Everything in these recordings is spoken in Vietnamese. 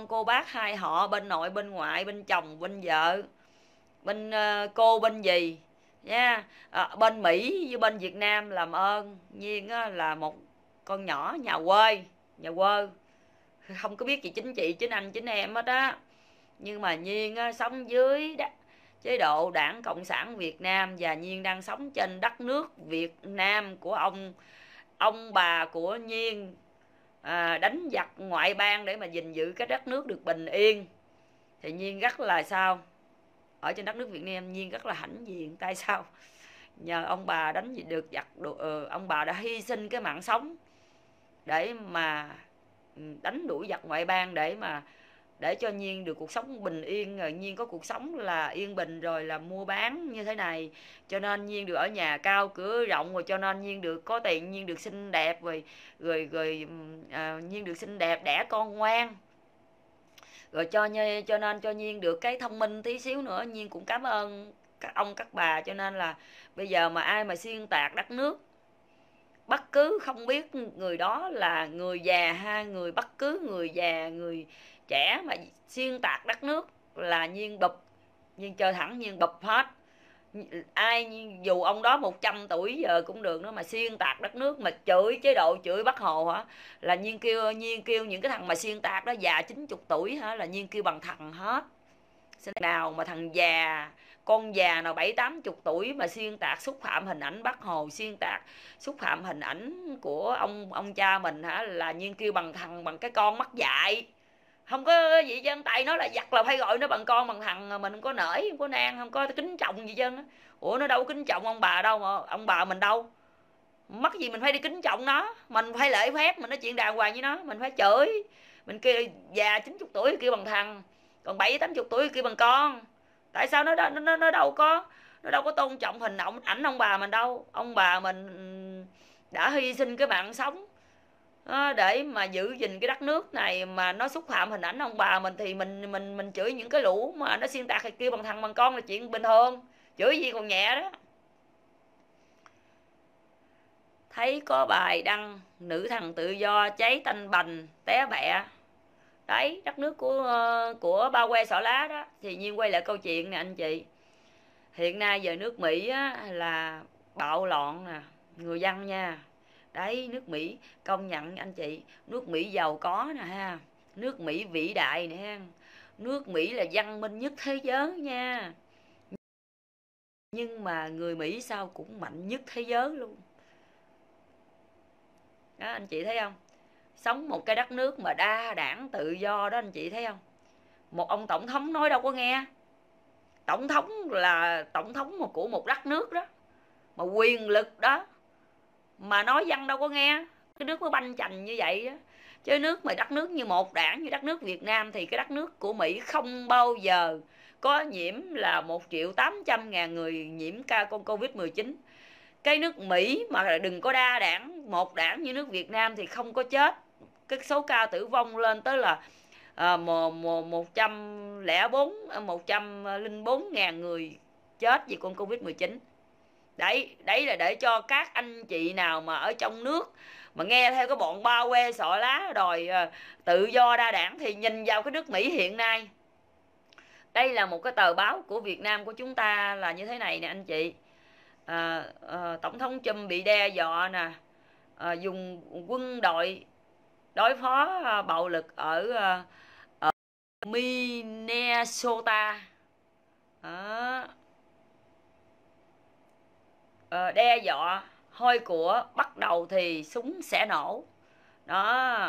cô bác hai họ, bên nội bên ngoại, bên chồng bên vợ, bên cô bên dì nha. Bên Mỹ với bên Việt Nam làm ơn Nhiên á, là một con nhỏ nhà quê, không có biết gì chính trị chính anh chính em hết á. Nhưng mà Nhiên á, sống dưới chế độ Đảng Cộng sản Việt Nam, và Nhiên đang sống trên đất nước Việt Nam của ông bà của Nhiên, đánh giặc ngoại bang để mà gìn giữ cái đất nước được bình yên. Thì Nhiên rất là sao, ở trên đất nước Việt Nam Nhiên rất là hãnh diện. Tại sao? Nhờ ông bà đánh được giặc, ông bà đã hy sinh cái mạng sống để mà đánh đuổi giặc ngoại bang, để cho Nhiên được cuộc sống bình yên, rồi Nhiên có cuộc sống là yên bình, rồi là mua bán như thế này, cho nên Nhiên được ở nhà cao cửa rộng, rồi cho nên Nhiên được có tiền, Nhiên được xinh đẹp, rồi Nhiên được xinh đẹp, đẻ con ngoan, rồi cho nên cho Nhiên được cái thông minh tí xíu nữa. Nhiên cũng cảm ơn các ông các bà, cho nên là bây giờ mà ai mà xuyên tạc đất nước, bất cứ không biết người đó là người già hay người, bất cứ người già người trẻ mà xuyên tạc đất nước là Nhiên bụp, Nhiên chơi thẳng, Nhiên bụp hết. Ai dù ông đó 100 tuổi giờ cũng được nữa, mà xuyên tạc đất nước, mà chửi chế độ, chửi Bác Hồ hả, là Nhiên kêu những cái thằng mà xuyên tạc đó già 90 tuổi hả, là Nhiên kêu bằng thằng hết. Nào mà thằng già, con già nào 70-80 tuổi mà xuyên tạc xúc phạm hình ảnh Bác Hồ, xuyên tạc xúc phạm hình ảnh của ông cha mình hả, là Nhiên kêu bằng thằng, bằng cái con mắc dại. Không có gì chứ, tại nó là giặc là phải gọi nó bằng con bằng thằng, mình không có nể, không có nang, không có kính trọng gì chứ. Ủa nó đâu có kính trọng ông bà đâu, mà ông bà mình đâu, mắc gì mình phải đi kính trọng nó, mình phải lễ phép, mình nói chuyện đàng hoàng với nó, mình phải chửi, mình kêu già 90 tuổi kêu bằng thằng, còn 70-80 tuổi kêu bằng con. Tại sao nó đâu có tôn trọng ảnh ông bà mình đâu. Ông bà mình đã hy sinh cái mạng sống để mà giữ gìn cái đất nước này, mà nó xúc phạm hình ảnh ông bà mình thì mình chửi những cái lũ mà nó xuyên tạc thì kêu bằng thằng bằng con là chuyện bình thường, chửi gì còn nhẹ đó. Thấy có bài đăng nữ thần tự do cháy tanh bành té bẹ, đấy, đất nước của bao que xỏ lá đó. Thì Nhiên quay lại câu chuyện nè anh chị, hiện nay giờ nước Mỹ á, là bạo loạn nè, người dân nha. Đấy, nước Mỹ công nhận anh chị, nước Mỹ giàu có nè ha, nước Mỹ vĩ đại nè ha, nước Mỹ là văn minh nhất thế giới nha. Nhưng mà người Mỹ sao cũng mạnh nhất thế giới luôn. Đó anh chị thấy không? Sống một cái đất nước mà đa đảng tự do đó anh chị thấy không? Một ông tổng thống nói đâu có nghe. Tổng thống là tổng thống của một đất nước đó, mà quyền lực đó, mà nói dân đâu có nghe. Cái nước mới banh chành như vậy á. Chứ nước mà đất nước như một đảng như đất nước Việt Nam thì cái đất nước của Mỹ không bao giờ có nhiễm là 1.800.000 người nhiễm con Covid-19. Cái nước Mỹ mà đừng có đa đảng, một đảng như nước Việt Nam thì không có chết. Cái số ca tử vong lên tới là 104.000 người chết vì con Covid-19. Đấy là để cho các anh chị nào mà ở trong nước mà nghe theo cái bọn bao que sọ lá đòi tự do đa đảng thì nhìn vào cái nước Mỹ hiện nay. Đây là một cái tờ báo của Việt Nam của chúng ta là như thế này nè anh chị. Tổng thống Trump bị đe dọa nè, dùng quân đội đối phó bạo lực ở Minnesota. Đe dọa hôi của bắt đầu thì súng sẽ nổ đó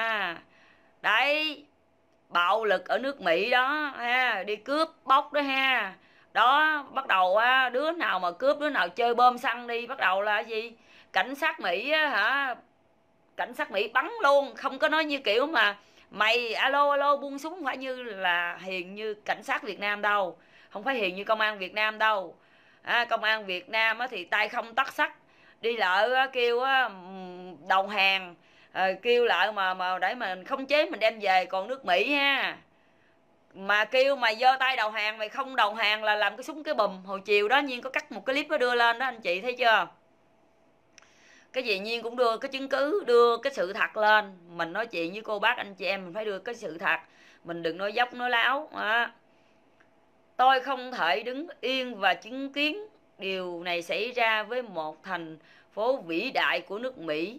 đấy, bạo lực ở nước Mỹ đó ha, đi cướp bóc đó ha. Đó, bắt đầu đứa nào mà cướp, đứa nào chơi bom xăng đi, bắt đầu là gì, cảnh sát Mỹ hả, cảnh sát Mỹ bắn luôn, không có nói như kiểu mà mày alo buông súng, không phải như là hiền như cảnh sát Việt Nam đâu, không phải hiền như công an Việt Nam đâu. Công an Việt Nam thì tay không tấc sắt, đi lợ kêu đầu hàng, kêu lại mà để mình khống chế mình đem về. Còn nước Mỹ ha, mà kêu mày giơ tay đầu hàng, mày không đầu hàng là làm cái súng cái bùm. Hồi chiều đó Nhiên có cắt một cái clip nó đưa lên đó anh chị thấy chưa, cái gì Nhiên cũng đưa cái chứng cứ, đưa cái sự thật lên. Mình nói chuyện với cô bác anh chị em mình phải đưa cái sự thật, mình đừng nói dốc nói láo. Tôi không thể đứng yên và chứng kiến điều này xảy ra với một thành phố vĩ đại của nước Mỹ,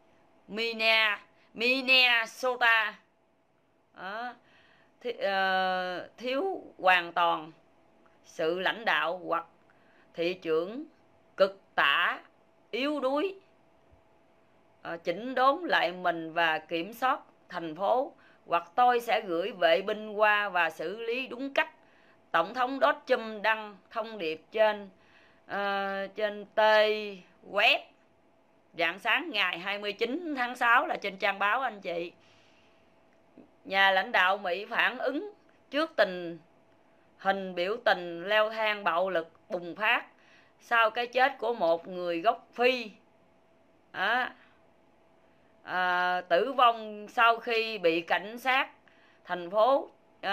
Minnesota. Thiếu hoàn toàn sự lãnh đạo hoặc thị trưởng cực tả yếu đuối, chỉnh đốn lại mình và kiểm soát thành phố, hoặc tôi sẽ gửi vệ binh qua và xử lý đúng cách. Tổng thống Donald Trump đăng thông điệp trên web rạng sáng ngày 29 tháng 6 là trên trang báo anh chị. Nhà lãnh đạo Mỹ phản ứng trước tình hình biểu tình leo thang bạo lực bùng phát sau cái chết của một người gốc Phi tử vong sau khi bị cảnh sát thành phố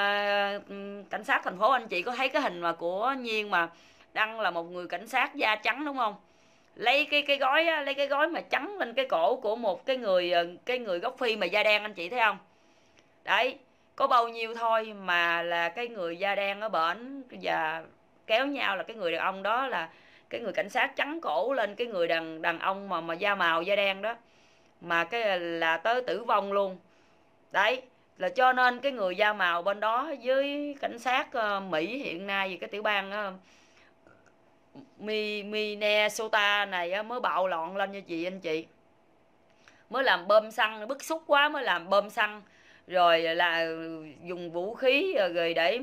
anh chị có thấy cái hình mà của Nhiên mà đăng là một người cảnh sát da trắng đúng không, lấy cái gói mà trắng lên cái cổ của một cái người gốc Phi mà da đen, anh chị thấy không? Đấy, có bao nhiêu thôi mà là cái người da đen ở bển và kéo nhau là cái người đàn ông đó là cái người cảnh sát trắng cổ lên cái người đàn ông mà da màu da đen đó, mà cái là tới tử vong luôn. Đấy, là cho nên cái người da màu bên đó với cảnh sát Mỹ hiện nay vì cái tiểu bang Minnesota này mới bạo loạn lên như anh chị, mới làm bơm xăng, bức xúc quá mới làm bơm xăng, rồi là dùng vũ khí rồi để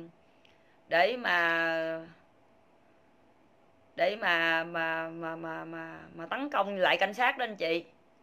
tấn công lại cảnh sát đó anh chị.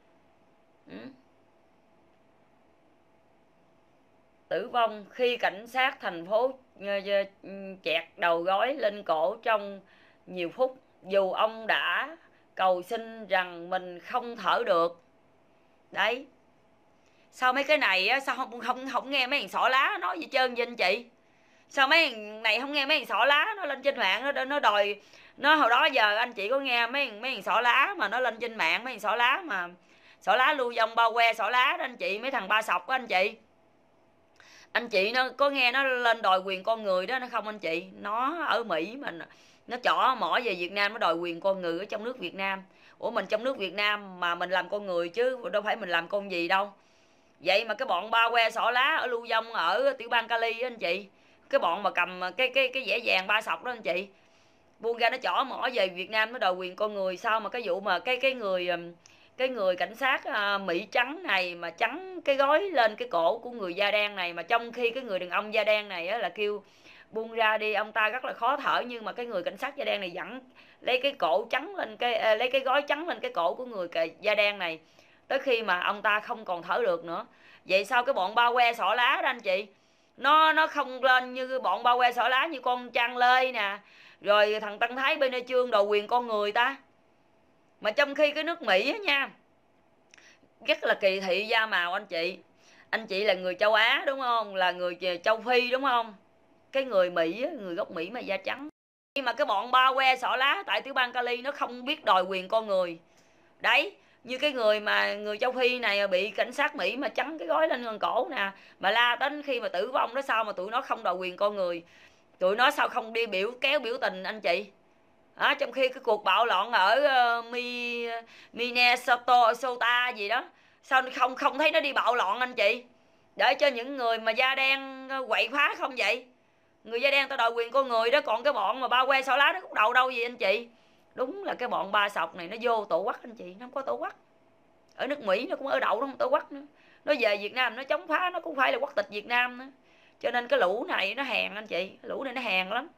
Tử vong khi cảnh sát thành phố chẹt đầu gối lên cổ trong nhiều phút, dù ông đã cầu xin rằng mình không thở được. Đấy, sao mấy cái này á, sao không nghe mấy thằng xỏ lá nói gì trơn vậy anh chị? Sao mấy thằng này không nghe mấy thằng xỏ lá nó lên trên mạng nó đòi nó? Hồi đó giờ anh chị có nghe mấy thằng xỏ lá mà nó lên trên mạng, mấy thằng xỏ lá mà xỏ lá lưu vong bao que xỏ lá đó anh chị, mấy thằng ba sọc đó anh chị nó có nghe nó lên đòi quyền con người đó nó không anh chị? Nó ở Mỹ mà nó chỏ mỏ về Việt Nam, nó đòi quyền con người ở trong nước Việt Nam. Ủa mình trong nước Việt Nam mà mình làm con người chứ đâu phải mình làm con gì đâu. Vậy mà cái bọn ba que xỏ lá ở lưu vong ở tiểu bang Cali đó anh chị, cái bọn mà cầm cái vẽ vàng ba sọc đó anh chị, buông ra nó chỏ mỏ về Việt Nam, nó đòi quyền con người. Sao mà cái vụ mà cái người cảnh sát Mỹ trắng này mà trắng cái gói lên cái cổ của người da đen này, mà trong khi cái người đàn ông da đen này á, là kêu buông ra đi, ông ta rất là khó thở, nhưng mà cái người cảnh sát da đen này vẫn lấy cái cổ trắng lên lấy cái gói trắng lên cái cổ của người da đen này tới khi mà ông ta không còn thở được nữa. Vậy sao cái bọn bao que xỏ lá đó anh chị, nó không lên như bọn bao que xỏ lá như con Trang Lê nè, rồi thằng Tân Thái bên Trương đòi quyền con người ta? Mà trong khi cái nước Mỹ á nha, rất là kỳ thị da màu anh chị là người châu Á đúng không, là người châu Phi đúng không, cái người Mỹ, người gốc Mỹ mà da trắng. Nhưng mà cái bọn bao que xỏ lá tại tiểu bang Cali nó không biết đòi quyền con người. Đấy, như cái người mà người châu Phi này bị cảnh sát Mỹ mà trắng cái gói lên gần cổ nè, mà la đến khi mà tử vong đó, sao mà tụi nó không đòi quyền con người? Tụi nó sao không đi kéo biểu tình anh chị? Trong khi cái cuộc bạo loạn ở Minnesota gì đó, sao không thấy nó đi bạo loạn anh chị, để cho những người mà da đen quậy phá không vậy? Người da đen ta đòi quyền con người đó, còn cái bọn mà bao que xỏ lá nó cũng đâu gì anh chị. Đúng là cái bọn ba sọc này nó vô tổ quắc anh chị, nó không có tổ quắc. Ở nước Mỹ nó cũng ở đậu, nó không tổ quắc nữa. Nó về Việt Nam nó chống phá, nó cũng phải là quốc tịch Việt Nam nữa. Cho nên cái lũ này nó hèn anh chị, lũ này nó hèn lắm.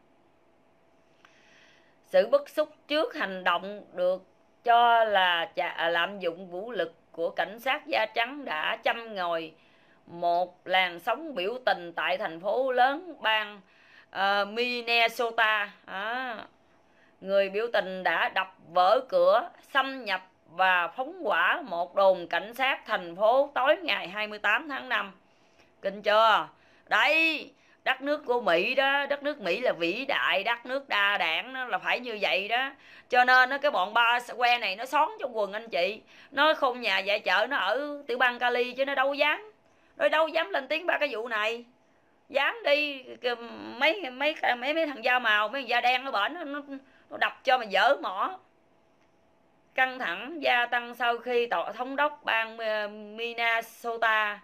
Sự bức xúc trước hành động được cho là lạm dụng vũ lực của cảnh sát da trắng đã châm ngòi một làn sóng biểu tình tại thành phố lớn bang Minnesota. Người biểu tình đã đập vỡ cửa, xâm nhập và phóng hỏa một đồn cảnh sát thành phố tối ngày 28 tháng 5. Kinh chưa? Đấy, đất nước của Mỹ đó, đất nước Mỹ là vĩ đại, đất nước đa đảng, nó là phải như vậy đó. Cho nên cái bọn ba que này nó xón trong quần anh chị, nó khôn nhà dạy chợ, nó ở tiểu bang Cali chứ nó đâu dám. rồi đâu dám lên tiếng ba cái vụ này. Dám đi mấy thằng da màu, mấy thằng da đen nó bển nó đập cho mà dở mỏ. Căng thẳng gia tăng sau khi thống đốc bang Minnesota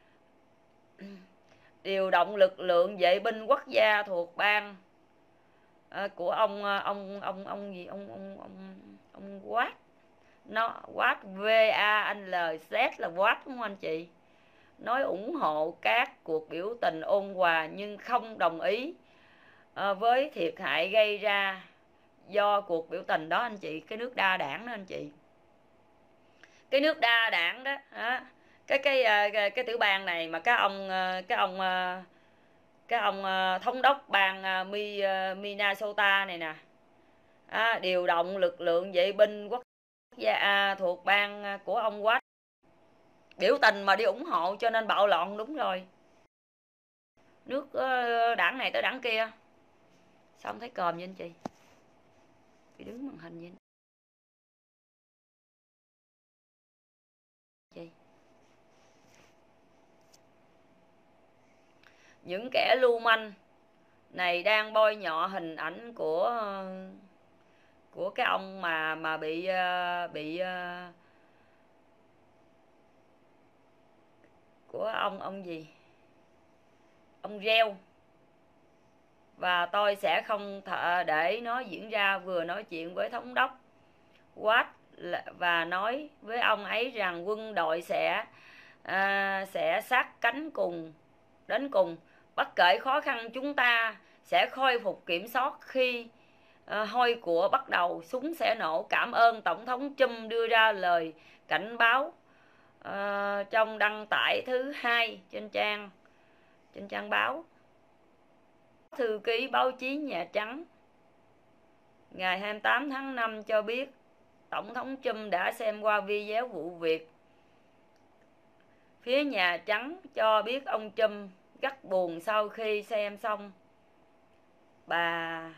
điều động lực lượng vệ binh quốc gia thuộc bang của ông Watt. Nó Watt WANLZ là Watt đúng không anh chị? Nói ủng hộ các cuộc biểu tình ôn hòa nhưng không đồng ý với thiệt hại gây ra do cuộc biểu tình đó anh chị. Cái nước đa đảng đó anh chị, cái nước đa đảng đó, cái tiểu bang này mà cái ông thống đốc bang Minnesota này nè, điều động lực lượng vệ binh quốc gia thuộc bang của ông Watt biểu tình mà đi ủng hộ cho nên bạo loạn. Đúng rồi, nước đảng này tới đảng kia. Sao không thấy còm vậy anh chị? Chị đứng màn hình vậy chị. Những kẻ lưu manh này đang bôi nhọ hình ảnh của cái ông mà bị của ông gì, ông Reo, và tôi sẽ không để nó diễn ra. Vừa nói chuyện với thống đốc Watt và nói với ông ấy rằng quân đội sẽ sát cánh đến cùng. Bất kể khó khăn, chúng ta sẽ khôi phục kiểm soát khi hôi của bắt đầu, súng sẽ nổ. Cảm ơn. Tổng thống Trump đưa ra lời cảnh báo trong đăng tải thứ hai trên trang báo. Thư ký báo chí Nhà Trắng ngày 28 tháng 5 cho biết Tổng thống Trump đã xem qua video vụ việc. Phía Nhà Trắng cho biết ông Trump rất buồn sau khi xem xong. Bà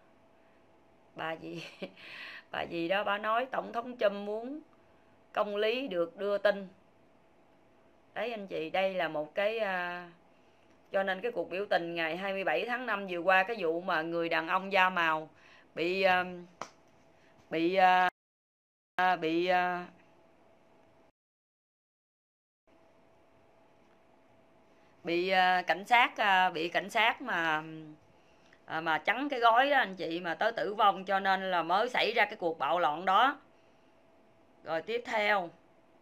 gì đó, bà nói Tổng thống Trump muốn công lý được đưa tin. Đấy anh chị, đây là một cái cho nên cái cuộc biểu tình ngày 27 tháng 5 vừa qua, cái vụ mà người đàn ông da màu bị cảnh sát mà chắn cái gói đó anh chị, mà tới tử vong, cho nên là mới xảy ra cái cuộc bạo loạn đó. Rồi tiếp theo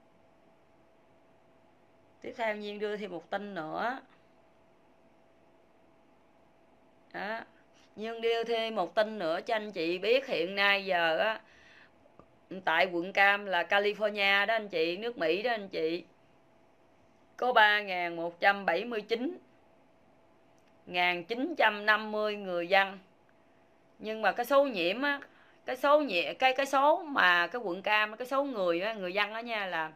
Nhiên đưa thêm một tin nữa đó. Nhiên đưa thêm một tin nữa cho anh chị biết. Hiện nay giờ á, tại quận Cam là California đó anh chị, nước Mỹ đó anh chị, có 3.179.950 người dân. Nhưng mà cái số nhiễm á, cái số mà cái quận Cam, cái số người dân đó nha là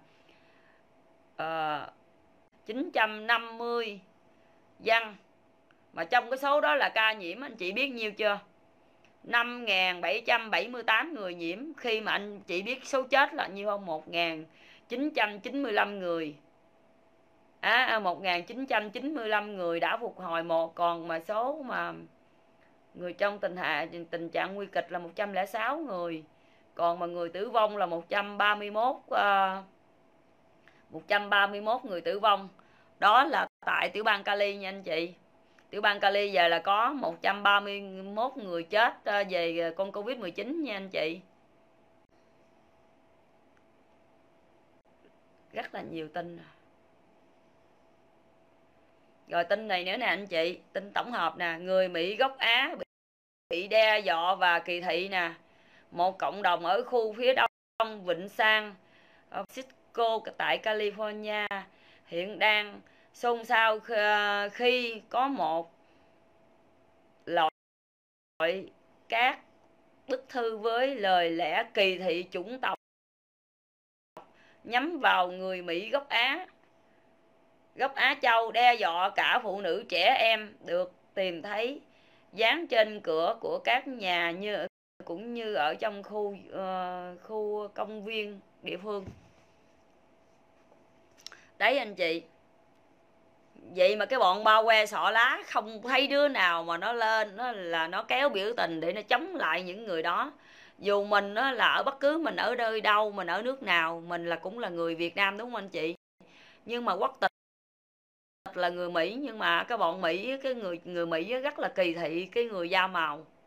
950 dân. Mà trong cái số đó là ca nhiễm anh chị biết nhiêu chưa? 5.778 người nhiễm. Khi mà anh chị biết số chết là nhiêu không? 1.995 người. 1.995 người đã phục hồi còn mà số mà người trong tình trạng nguy kịch là 106 người. Còn mà người tử vong là 131 người tử vong. Đó là tại tiểu bang Cali nha anh chị. Tiểu bang Cali giờ là có 131 người chết về con Covid-19 nha anh chị. Rất là nhiều tin. Rồi tin này nữa nè anh chị, tin tổng hợp nè. Người Mỹ gốc Á bị đe dọa và kỳ thị nè. Một cộng đồng ở khu phía đông Vịnh San Francisco tại California hiện đang xôn xao khi có một loại các bức thư với lời lẽ kỳ thị chủng tộc nhắm vào người Mỹ gốc Á Châu, đe dọa cả phụ nữ trẻ em, được tìm thấy dán trên cửa của các nhà cũng như ở trong khu công viên địa phương. Đấy anh chị. vậy mà cái bọn bao que sọ lá không thấy đứa nào mà nó lên nó kéo biểu tình để nó chống lại những người đó. Dù mình là ở bất cứ mình ở nơi đâu, mình ở nước nào, mình cũng là người Việt Nam, đúng không anh chị? Nhưng mà quốc tịch là người Mỹ, nhưng mà cái bọn Mỹ, cái người Mỹ rất là kỳ thị cái người da màu.